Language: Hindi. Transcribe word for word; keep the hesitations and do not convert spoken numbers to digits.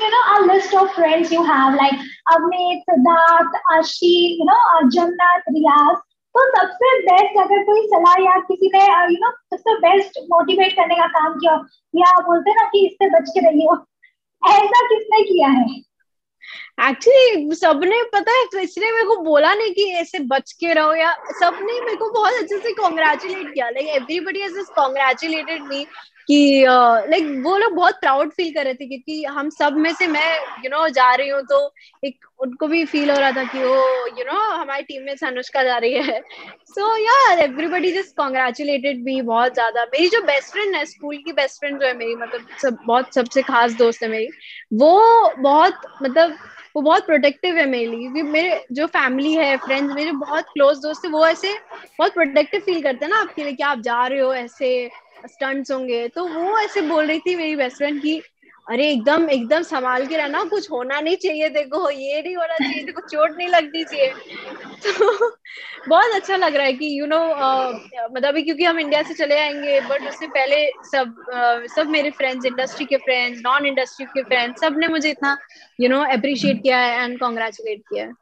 you know a list of friends you have like Amit, Siddharth, Ashi, you know uh, Jannat, Riyaz. तो सबसे बेस्ट अगर कोई सलाह या किसी ने यू नो सबसे बेस्ट मोटिवेट करने का काम किया हो, या बोलते हैं ना कि इससे बच के रहिए, ऐसा किसने किया है? एक्चुअली सबने पता है, इसने मेरे को बोला नहीं कि ऐसे बच के रहो, या सबने मेरे को बहुत अच्छे से कॉन्ग्रेचुलेट किया, like everybody has just congratulated me कि लाइक uh, like, वो लोग बहुत प्राउड फील कर रहे थे क्योंकि हम सब में से मैं यू you नो know, जा रही हूँ, तो एक उनको भी फील हो रहा था कि वो यू नो हमारी टीम में से अनुष्का जा रही है। सो यार एवरीबडी जस्ट कॉन्ग्रेचुलेटेड मी बहुत ज्यादा। मेरी जो बेस्ट फ्रेंड है, स्कूल की बेस्ट फ्रेंड जो है मेरी, मतलब सब बहुत सबसे खास दोस्त है मेरी, वो बहुत मतलब वो बहुत प्रोटेक्टिव है मेरे लिए, क्योंकि मेरे जो फैमिली है, फ्रेंड्स, मेरे बहुत क्लोज दोस्त है, वो ऐसे बहुत प्रोटेक्टिव फील करते हैं ना आपके लिए कि आप जा रहे हो, ऐसे स्टंट्स होंगे, तो वो ऐसे बोल रही थी मेरी बेस्ट फ्रेंड की अरे एकदम एकदम संभाल के रहना, कुछ होना नहीं चाहिए, देखो ये नहीं होना चाहिए, देखो चोट नहीं लगनी चाहिए। तो बहुत अच्छा लग रहा है कि you you know know, uh, मतलब अभी क्योंकि हम इंडिया से चले आएंगे, बट उससे पहले सब uh, सब मेरे फ्रेंड्स, इंडस्ट्री के फ्रेंड्स, नॉन इंडस्ट्री के फ्रेंड्स, सब ने मुझे इतना यू नो अप्रिशिएट किया है एंड कॉन्ग्रेचुलेट किया है।